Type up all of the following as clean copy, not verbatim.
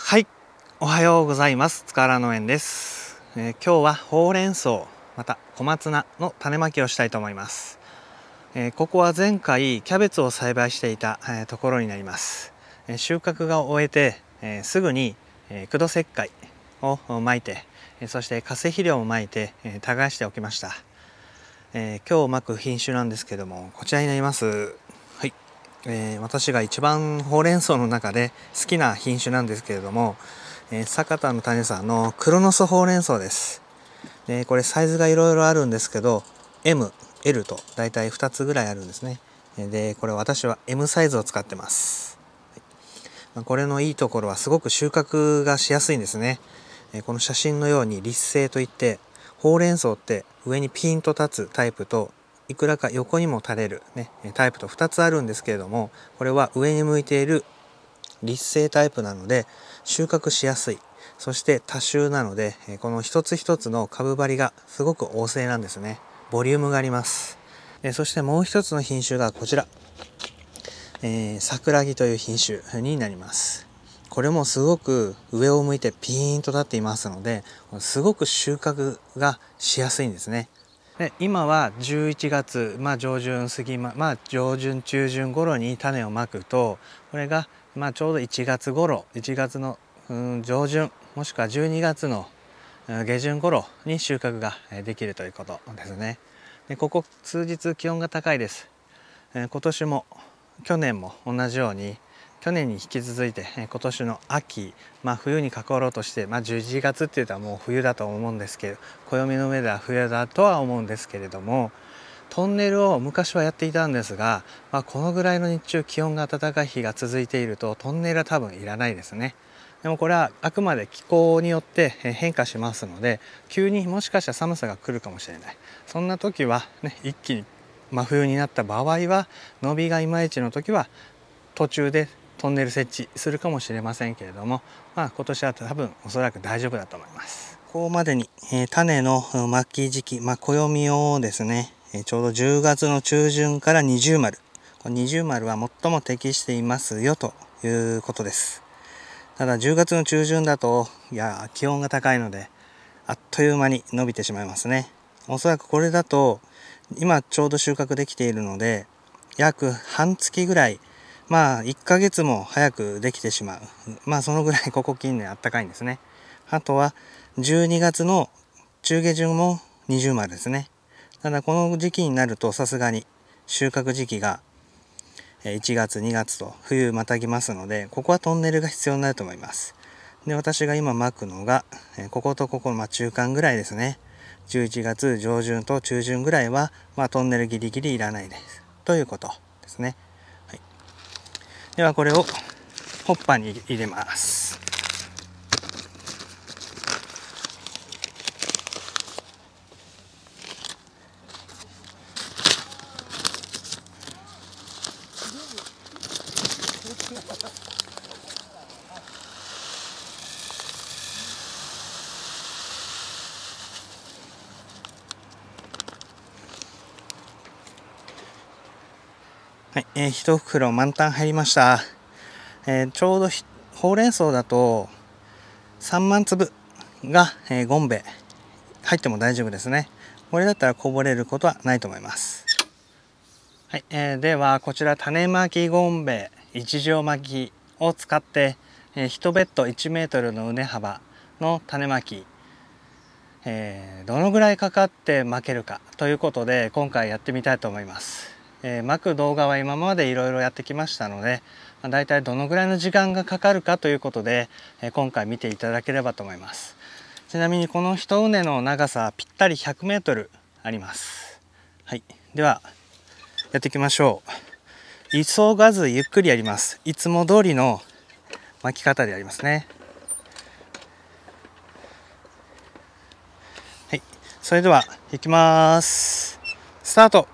はい、おはようございます。塚原農園です。今日はほうれん草また小松菜の種まきをしたいと思います。ここは前回キャベツを栽培していた、ところになります。収穫が終えて、すぐに、苦土石灰をまいて、そして化成肥料をまいて、耕しておきました。今日まく品種なんですけども、こちらになります。はい、私が一番ほうれん草の中で好きな品種なんですけれども、坂田の種さんのクロノスほうれん草です。でこれサイズがいろいろあるんですけど M、L とだいたい2つぐらいあるんですね。でこれ私は M サイズを使ってます。これのいいところはすごく収穫がしやすいんですね。この写真のように立生といって、ほうれん草って上にピンと立つタイプといくらか横にも垂れる、タイプと2つあるんですけれども、これは上に向いている立生タイプなので収穫しやすい。そして多収なので、この一つ一つの株張りがすごく旺盛なんですね。ボリュームがあります。そしてもう一つの品種がこちら、桜木という品種になります。これもすごく上を向いてピーンと立っていますので、すごく収穫がしやすいんですね。で今は11月、上旬過ぎ、上旬中旬頃に種をまくと、これがちょうど1月頃、1月の上旬もしくは12月の下旬頃に収穫ができるということですね。でここ数日気温が高いです。今年も去年も同じように、去年に引き続いて今年の秋、冬にかかろうとして、11月っていうともう冬だと思うんですけど、暦の上では冬だとは思うんですけれども、トンネルを昔はやっていたんですが、このぐらいの日中気温が暖かい日が続いているとトンネルは多分いらないですね。でもこれはあくまで気候によって変化しますので、急にもしかしたら寒さが来るかもしれない。そんな時は、一気に真冬になった場合は、伸びがいまいちの時は途中でトンネル設置するかもしれませんけれども、今年は多分おそらく大丈夫だと思います。ここまでに、種のまき時期、暦をですね、ちょうど10月の中旬から二重丸、この二重丸は最も適していますよということです。ただ10月の中旬だと気温が高いのであっという間に伸びてしまいますね。おそらくこれだと今ちょうど収穫できているので、約半月ぐらい、1ヶ月も早くできてしまう。そのぐらいここ近年あったかいんですね。あとは12月の中下旬も二重丸ですね。ただこの時期になるとさすがに収穫時期が1月2月と冬またぎますので、ここはトンネルが必要になると思います。で私が今まくのがこことここの中間ぐらいですね。11月上旬と中旬ぐらいは、トンネルギリギリいらないですということですね。はい、ではこれをホッパーに入れます。はい、1袋満タン入りました。ちょうどほうれん草だと3万粒が、ゴンベ入っても大丈夫ですね。これだったらこぼれることはないと思います。はい、ではこちら種まきゴンベ一畳巻きを使って、1ベッド1メートルの畝幅の種まき、どのぐらいかかってまけるかということで今回やってみたいと思います。まく動画は今までいろいろやってきましたので、だいたいどのぐらいの時間がかかるかということで、今回見ていただければと思います。ちなみにこの一畝の長さぴったり100メートルあります。はい、ではやっていきましょう。急がずゆっくりやります。いつも通りの巻き方でやりますね。はい、それではいきます。スタート。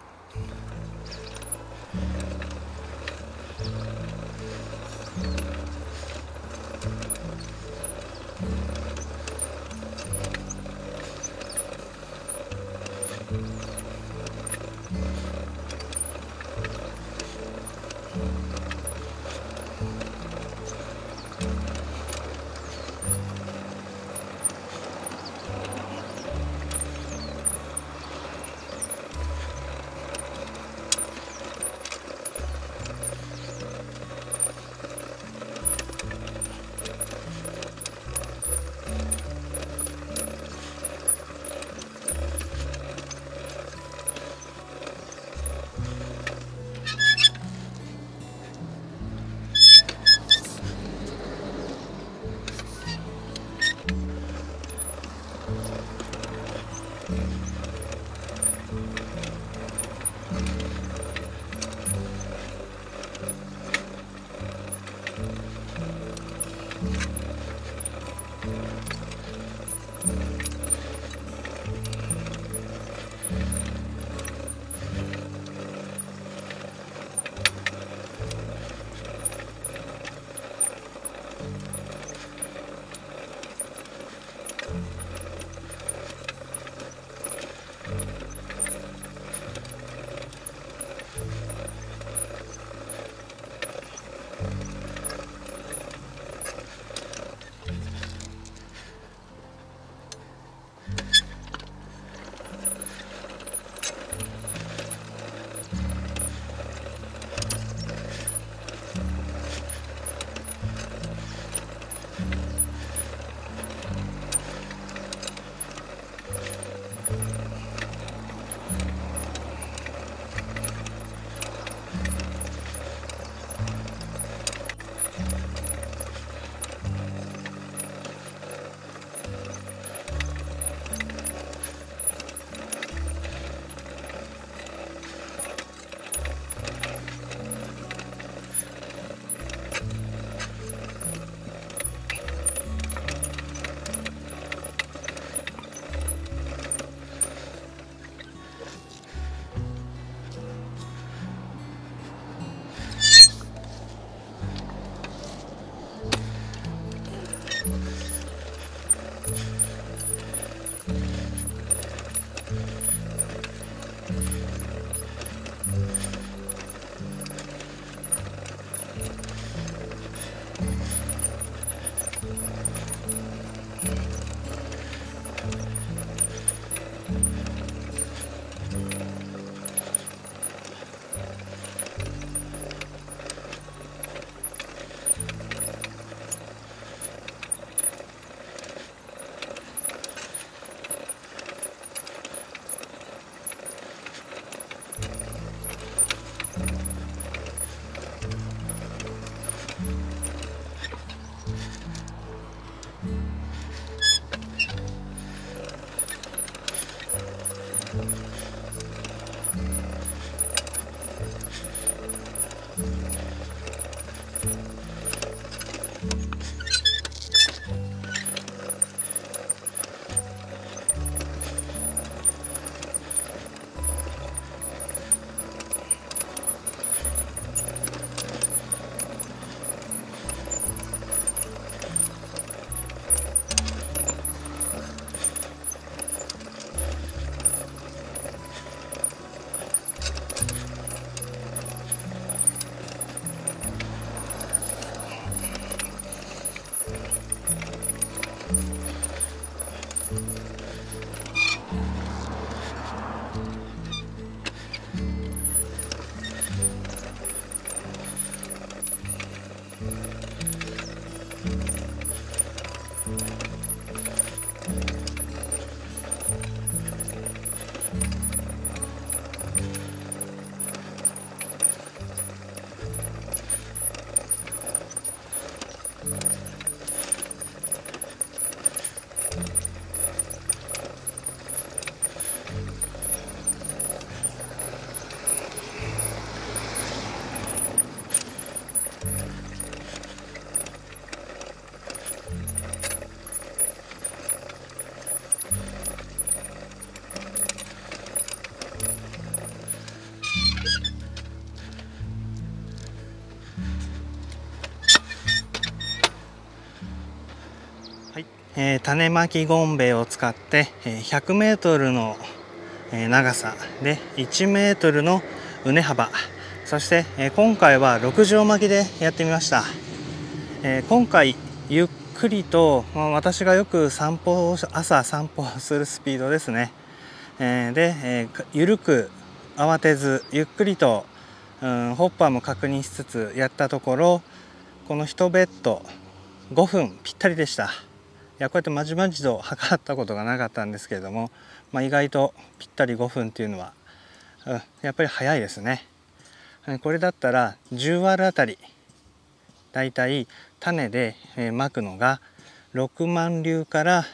種まきゴンベイを使って100メートルの長さで1メートルの畝幅、そして今回は6畳巻きでやってみました。今回ゆっくりと私がよく朝散歩するスピードですね。で緩く慌てずゆっくりと、ホッパーも確認しつつやったところ、この1ベッド5分ぴったりでした。いや、こうやってまじまじと測ったことがなかったんですけれども、意外とぴったり5分っていうのは、やっぱり早いですね。これだったら10ワールあたりだいたい種でまくのが6万粒から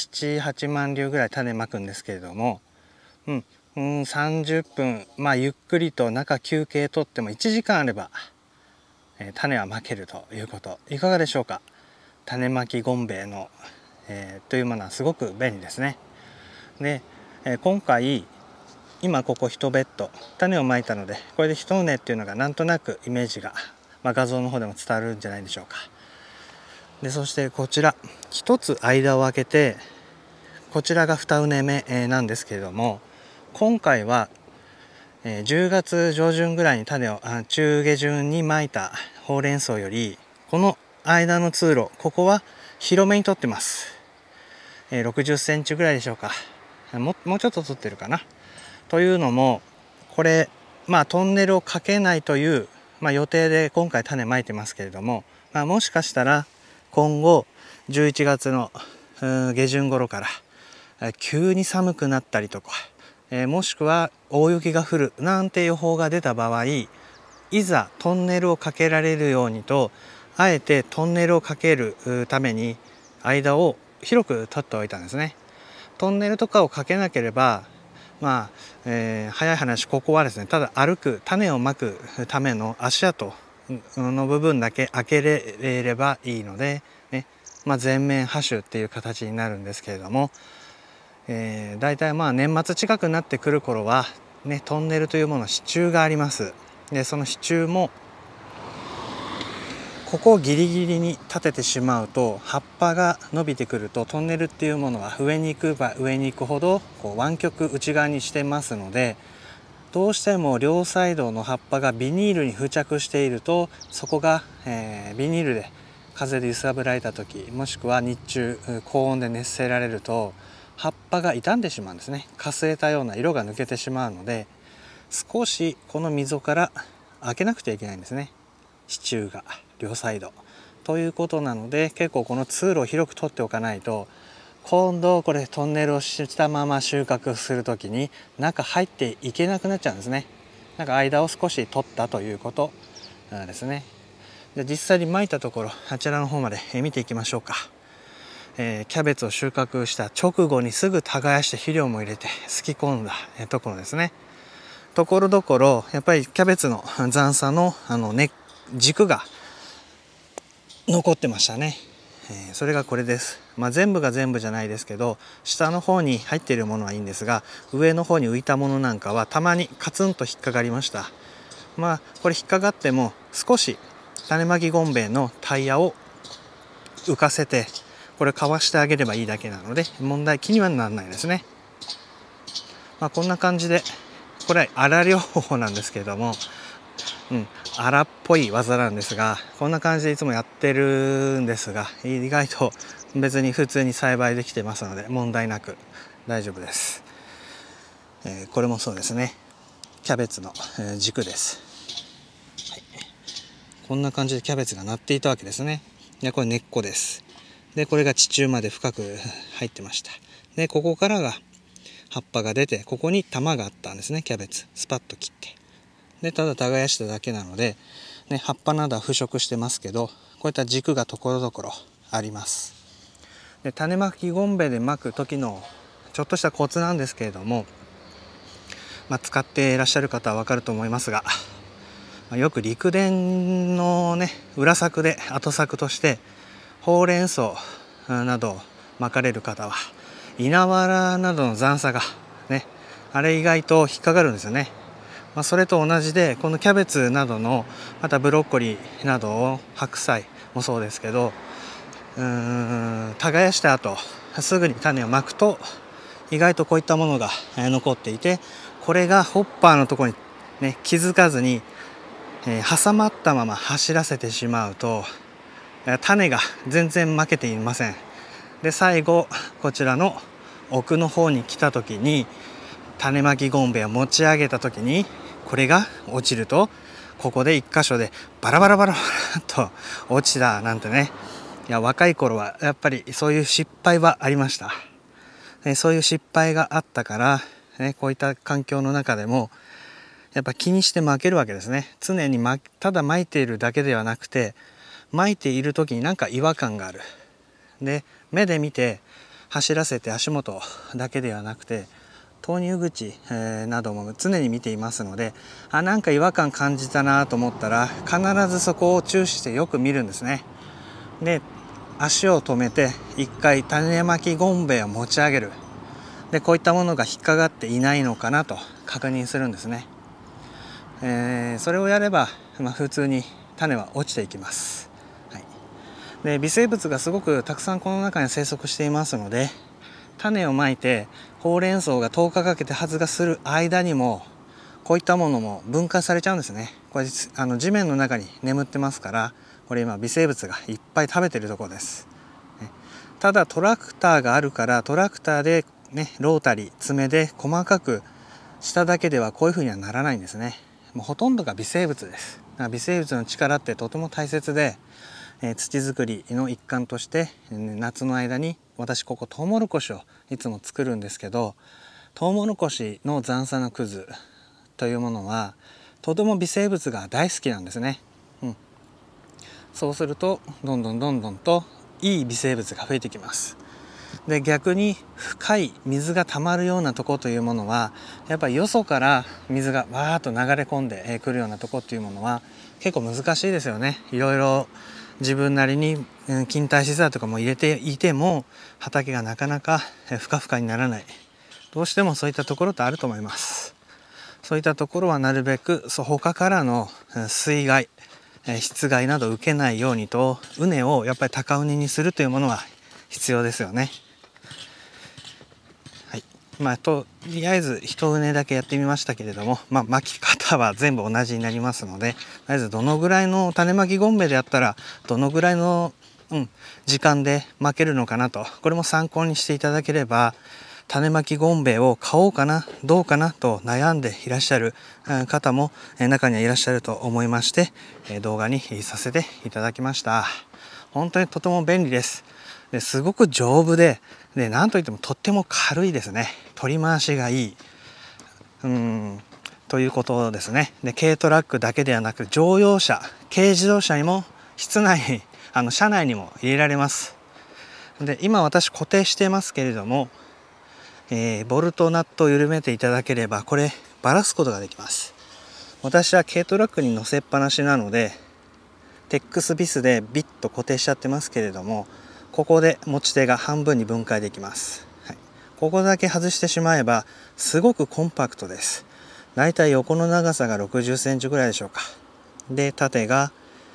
7、8万粒ぐらい種まくんですけれども、30分、ゆっくりと中休憩とっても1時間あれば種はまけるということ、いかがでしょうか。 種まきゴンベイの、というものはすごく便利ですね。で、今回今ここ1ベッド種をまいたので、これで1畝っていうのがなんとなくイメージが、画像の方でも伝わるんじゃないでしょうか。でそしてこちら1つ間を空けて、こちらが2畝目なんですけれども、今回は10月上旬ぐらいに種を中下旬にまいたほうれん草より、この間の通路、ここは広めに取ってます。60センチぐらいでしょうか。もうちょっと取ってるかな。というのも、これトンネルをかけないという、予定で今回種まいてますけれども、もしかしたら今後11月の下旬頃から急に寒くなったりとか、もしくは大雪が降るなんて予報が出た場合、いざトンネルをかけられるようにと、あえてトンネルをかけるために間を広く取っておいたんですね。トンネルとかをかけなければ、早い話、ここはですね、ただ歩く、種をまくための足跡の部分だけ開けれればいいので、全面ハッシュっていう形になるんですけれども、だいたい年末近くなってくる頃は、トンネルというもの支柱があります。でその支柱もここをギリギリに立ててしまうと、葉っぱが伸びてくると、トンネルっていうものは上に行くば上に行くほど湾曲内側にしてますので、どうしても両サイドの葉っぱがビニールに付着していると、そこが、ビニールで風で揺さぶられた時、もしくは日中高温で熱せられると葉っぱが傷んでしまうんですね。かすれたような色が抜けてしまうので、少しこの溝から開けなくてはいけないんですね、支柱が両サイドということなので、結構この通路を広く取っておかないと、今度これトンネルをしたまま収穫する時に中入っていけなくなっちゃうんですね。間を少し取ったということですね。で実際にまいたところ、あちらの方まで見ていきましょうか。キャベツを収穫した直後にすぐ耕して肥料も入れてすき込んだところですね。ところどころやっぱりキャベツの残差の軸が残ってましたね。それがこれです。全部が全部じゃないですけど、下の方に入っているものはいいんですが、上の方に浮いたものなんかはたまにカツンと引っかかりました。これ引っかかっても少し種まきゴンベイのタイヤを浮かせて、これかわしてあげればいいだけなので問題気にはならないですね。こんな感じで、これは荒療法なんですけれども、荒っぽい技なんですが、こんな感じでいつもやってるんですが、意外と別に普通に栽培できてますので問題なく大丈夫です。これもそうですね。キャベツの軸です。こんな感じでキャベツがなっていたわけですね。でこれ根っこです。でこれが地中まで深く入ってました。でここからが葉っぱが出て、ここに玉があったんですね。キャベツスパッと切って、でただ耕しただけなので、葉っぱなどは腐食してますけど、こういった軸がところどころあります。で種まきゴンベイでまく時のちょっとしたコツなんですけれども、使っていらっしゃる方は分かると思いますが、よく陸田の裏作で後作としてほうれん草などをまかれる方は、稲わらなどの残差があれ意外と引っかかるんですよね。それと同じで、このキャベツなどの、またブロッコリーなどを、白菜もそうですけど、耕した後すぐに種をまくと、意外とこういったものが残っていて、これがホッパーのところに、気づかずに、挟まったまま走らせてしまうと、種が全然まけていません。で最後こちらの奥の方に来た時に、種まきゴンベイを持ち上げた時にこれが落ちると、ここで一箇所でバラバラバラバラと落ちたなんてね。いや若い頃はやっぱりそういう失敗はありました。そういう失敗があったから、こういった環境の中でもやっぱ気にしてまけるわけですね。常にただまいているだけではなくて、まいている時になんか違和感がある。で目で見て走らせて足元だけではなくて、投入口なども常に見ていますので、なんか違和感感じたなと思ったら、必ずそこを注視してよく見るんですね。で足を止めて一回種まきゴンベを持ち上げる。でこういったものが引っかかっていないのかなと確認するんですね。それをやれば、普通に種は落ちていきます。はい、で微生物がすごくたくさんこの中に生息していますので、種をまいてほうれん草が10日かけて発芽する間にもこういったものも分解されちゃうんですね。これ地面の中に眠ってますから、これ今微生物がいっぱい食べてるところです。ただトラクターがあるから、トラクターでね、ロータリー爪で細かくしただけではこういう風にはならないんですね。もうほとんどが微生物です。微生物の力ってとても大切で、土作りの一環として、夏の間に私ここトウモロコシをいつも作るんですけど、トウモロコシの残渣のくずというものはとても微生物が大好きなんですね。そうするとどんどんといい微生物が増えてきます。で逆に深い水が溜まるようなところというものは、やっぱりよそから水がわーっと流れ込んでくるようなところというものは結構難しいですよね。いろいろ自分なりに菌体資材とかも入れていても畑がなかなかふかふかにならない。どうしてもそういったところってあると思います。そういったところはなるべく他からの水害、湿害など受けないようにと、畝をやっぱり高畝にするというものは必要ですよね。はい、とりあえず一畝だけやってみましたけれども、巻き方は全部同じになりますので、とりあえずどのぐらいの種まきゴンベでやったらどのぐらいの、時間で巻けるのかなと、これも参考にしていただければ、種まきゴンベを買おうかなどうかなと悩んでいらっしゃる方も中にはいらっしゃると思いまして、動画にさせていただきました。本当にとても便利です。すごく丈夫で、なんといってもとっても軽いですね。取り回しがいいということですね。で軽トラックだけではなく、乗用車、軽自動車にも室内車内にも入れられます。で今私固定してますけれども、ボルトナットを緩めていただければこればらすことができます。私は軽トラックに乗せっぱなしなのでテックスビスでビッと固定しちゃってますけれども、ここで持ち手が半分に分解できます。はい、ここだけ外してしまえばすごくコンパクトです。だいたい横の長さが60センチぐらいでしょうか。で縦が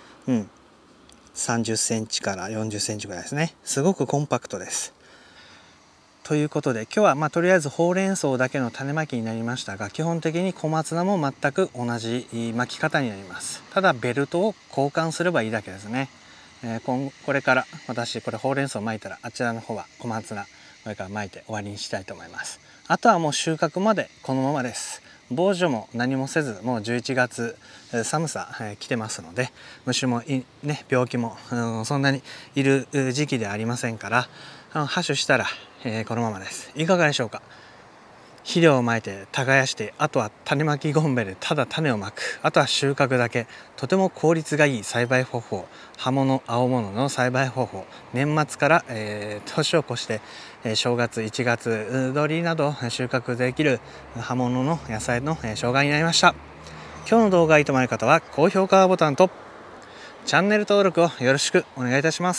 30センチから40センチぐらいですね。すごくコンパクトです。ということで今日はとりあえずほうれん草だけの種まきになりましたが、基本的に小松菜も全く同じ巻き方になります。ただベルトを交換すればいいだけですね。これから私これほうれん草を巻いたら、あちらの方は小松菜これから巻いて終わりにしたいと思います。あとはもう収穫までこのままです。防除も何もせず、もう11月寒さ来てますので、虫も病気もそんなにいる時期ではありませんから、播種したらこのままです。いかがでしょうか。肥料をまいて耕して、あとは種まきゴンベでただ種をまく、あとは収穫だけ。とても効率がいい栽培方法、葉物青物の栽培方法。年末から、年を越して、正月1月鳥など収穫できる葉物の野菜の紹介になりました。今日の動画がいいと思われる方は高評価ボタンとチャンネル登録をよろしくお願いいたします。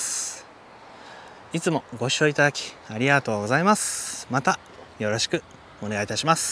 いつもご視聴いただきありがとうございます。またよろしくお願いいたします。